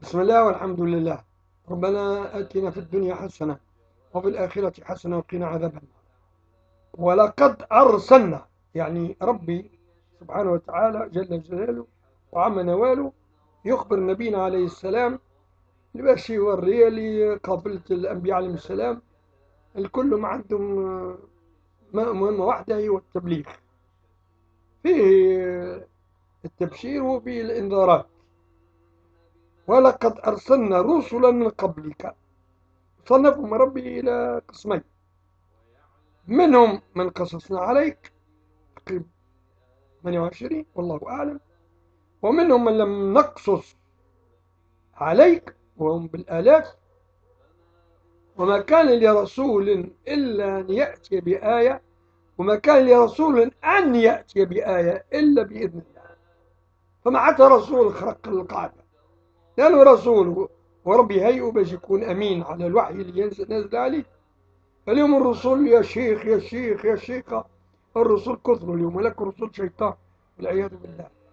بسم الله والحمد لله. ربنا آتنا في الدنيا حسنة وفي الآخرة حسنة وقنا عذاب النار. ولقد أرسلنا، يعني ربي سبحانه وتعالى جل جلاله وعم نواله يخبر نبينا عليه السلام باش يوري لي قافلة الأنبياء عليهم السلام الكل ما عندهم مهمة واحدة، هي التبليغ. فيه التبشير وفيه الإنذارات. ولقد أرسلنا رسلا من قبلك، صنفهم ربي إلى قسمين: منهم من قصصنا عليك تقريبا 28 والله أعلم، ومنهم من لم نقصص عليك وهم بالآلاف. وما كان لرسول إلا أن يأتي بآية، وما كان لرسول أن يأتي بآية إلا بإذن الله. فما حتى رسول خرق القاعدة، لأنه رسول وربي هيئه باش يكون أمين على الوحي اللي ينزل عليه. اليوم الرسول يا شيخ يا شيخ يا شيخة، الرسول كثروا اليوم، ولكن رسول شيطان والعياذ بالله.